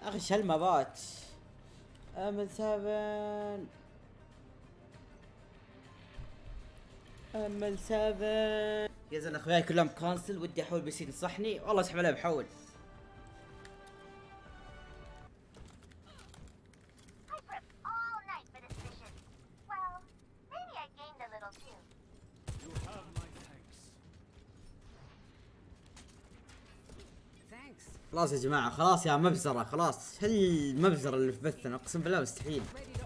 اخي شلمبات. امل 7 امل 7 يا زلمه اخوياي كلهم كانسل. ودي احول بي سي تنصحني والله اسحب عليه بحول. خلاص يا جماعة خلاص يا مبزرة خلاص. هالمبزرة اللي في بثنا اقسم بالله مستحيل.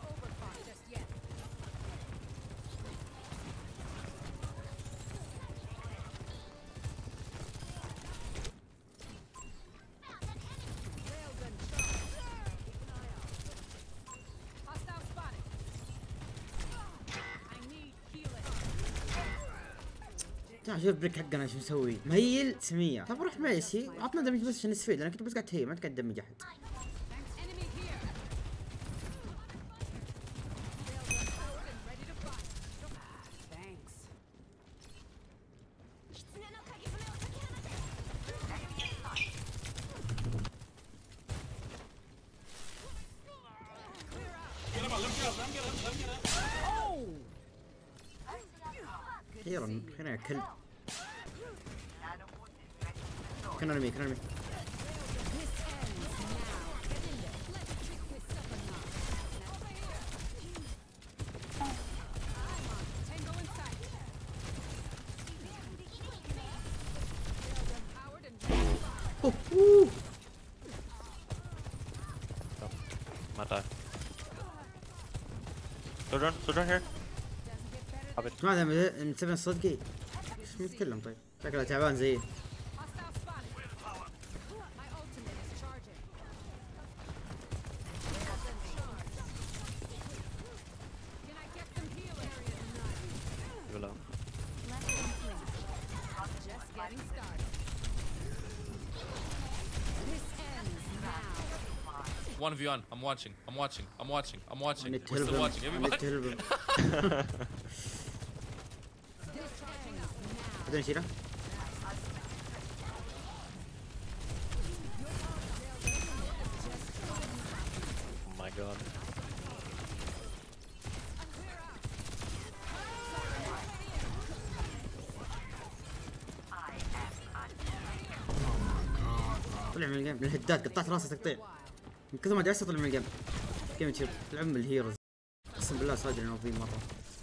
تعال شوف البريك حقنا ايش مسوي. مهيل 900. طب روح ماشي عطنا دمج بس عشان نستفيد. انا كنت بس قاعد تهيل ما قاعد دمج احد. اخيرا خلينا يا كلب. كنا نرمي ما die. Sojourn here. ما ادري نسوي الصدقي. ايش نتكلم طيب؟ شكله تعبان زيي. One v one. I'm watching. We're still watching. Everybody. بدنا نشيله. Oh my god. طلع من الجيم بالهدات قطعت راسه تقطيع من كثر ما جالس طلع من الجيم. جيم تشير العم الهيروز اقسم بالله صادر انه في مره.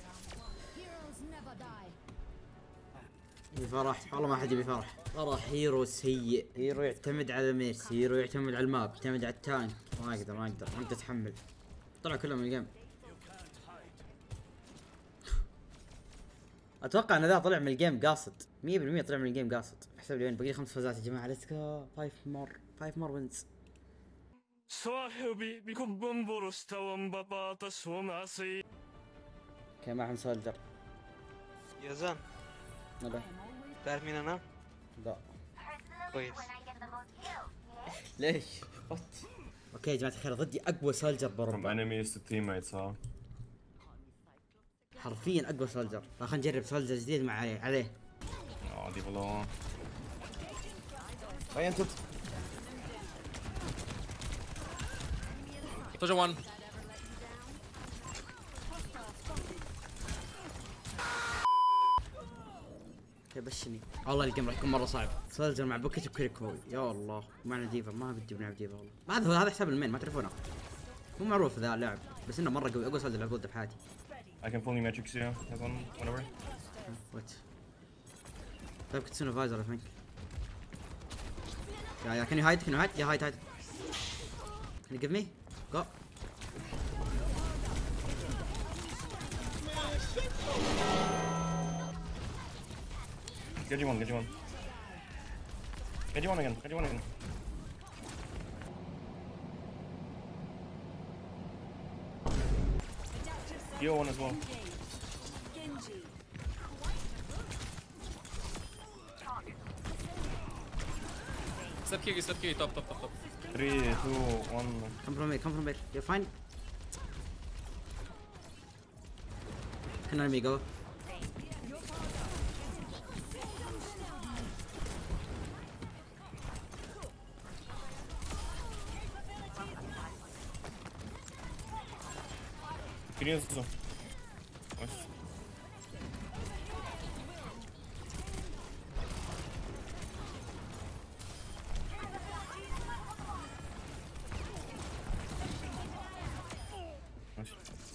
بفرح والله ما حد يبي فرح. فرح هيرو سيء. هيرو يعتمد على ميرسي. هيرو يعتمد على الماب. يعتمد على التانك. ما اقدر اتحمل. طلع كلهم من الجيم. اتوقع ان ذا طلع من الجيم قاصد 100% طلع من الجيم قاصد. احسب لي وين باقي 5 فوزات يا جماعه. ليتس جو 5 مور وينز. اوكي معهم سولجر. يا زان لا تعرف مين انا؟ لا كويس. ليش؟ اوكي يا جماعه الخير ضدي اقوى سولجر From باوروبا. enemies to teammates, huh? حرفيا اقوى سولجر. خلينا نجرب سولجر جديد مع عليه. Ja, die verloren. Oriented. Soldier one. بشني والله الجيم راح يكون مره صعب. سولجر مع بوكيت وكريكو يا الله. معنا ديفا ما بدي بنلعب ديفا والله. هذا حساب المين ما تعرفونه. مو معروف ذا اللاعب بس انه مره قوي. اقوى سولجر لعبته ضده بحياتي. I can fully matrix you. Have one, whatever. وات طيب كنت سنو فايزر I think. يا can you hide يا hide can you give me go. Get you one. Get you one again. You one as well. Step kick, top. 3, 2, 1. come from here you're fine. can let me go. Can you use this one? Nice. Nice.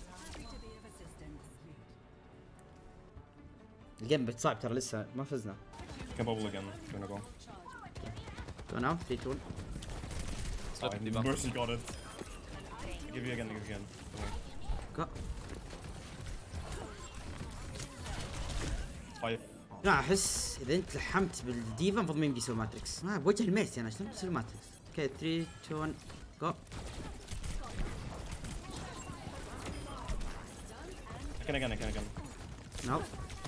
الجيم بتصعب ترى لسه ما فزنا. Can bubble again. Gonna go. Go now 3 2 1. Slip him, D.Va. Mercy got it. Give you again, give you again. Don't worry. Go. 5. لا احس اذا انت لحمت بالديفا المفروض ما يمدي يسوي ماتريكس. بوجه الميسي انا شلون بسوي ماتريكس؟ اوكي 3 2 1 جو. I can again. نو.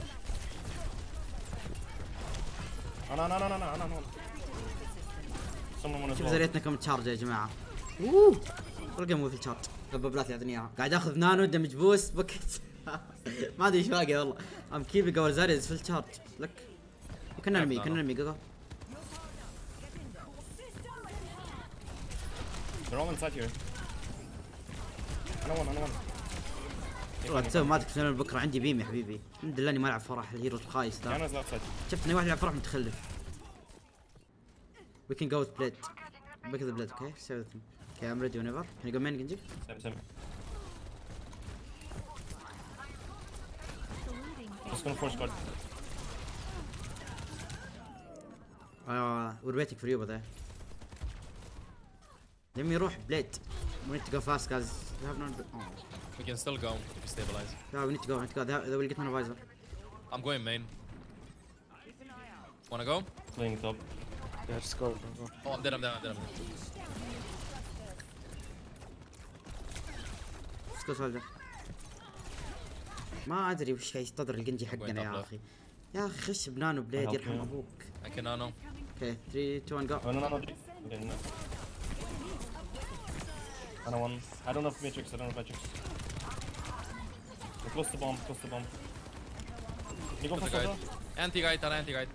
No. Someone wanna شوف go. زريتنا كم تشارج يا جماعه. اوه والله مو في الشارج. دبابلات يعطيني اياها. قاعد اخذ نانو دمج بوست بوكيت. ما ادري ايش باقي والله. ام كيبينج اور زاريز في الشارج لك. كنا نرمي جو. They're all inside here. انا one. والله تسوي ماتريكس من بكره عندي بيم يا حبيبي. الحمد لله اني ما العب فرح الهيرو الخايس ذا. Diana's left side. شفت اني واحد يلعب فرح متخلف. We can go with blade. Back of the blade, okay? Save the thing. Okay, I'm ready whenever. Can you go main, Genji? Same. Just gonna force guard. We're waiting for you over there. Let me روح blade. We need to go fast, guys. We have no. Oh. We can still go if you stabilize. Yeah, we need to go. They will get my visor. I'm going main. Wanna go? Playing top. Yeah, just go. Oh, I'm dead. Let's go soldier. ما ادري وش يستدر الجنجي حقنا يا اخي. يا اخي خش بنانو بليد يرحم ابوك. I can nano. Okay, 3 2 1 go. Oh, no. Okay, no. I don't want. I don't have matrix. We're close to bomb. You go Put the for guide. Sosa? Anti-guide.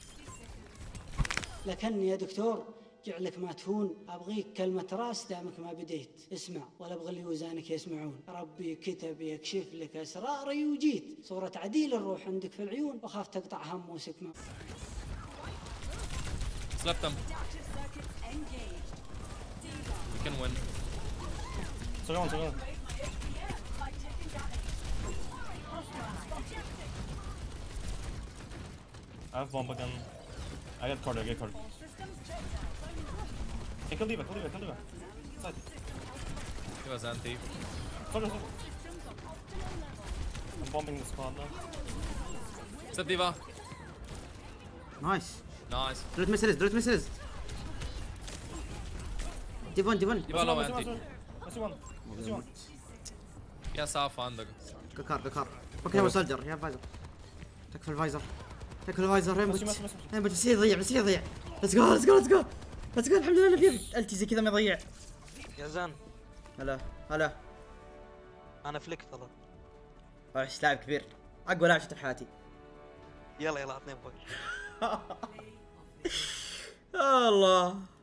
لكني يا دكتور جعلك ما تهون أبغيك كلمة راس دامك ما بديت اسمع ولا أبغى اللي وزانك يسمعون ربي كتب يكشف لك أسراري وجيت صورة عديل الروح عندك في العيون وخاف تقطع هم وسكمة Slept them. We can win. So go on. I have bomb again. I get card. Hey, kill D.Va. Side. He was anti. Soldier. I'm bombing the spawn now. Step D.Va. Nice. Nice. Direct missiles. Divon. D.Va low anti. Let's see one. يا صاف عندك. كار. اوكي هو سولجر يا فايزر. تكفى الفايزر. ريمبوت بس يضيع. Let's go. الحمد لله في التي زي كذا ما يضيع. يا زان هلا. انا فليك ترى. ايش لاعب كبير. اقوى لاعب شفته في حياتي. يلا عطني بوك. الله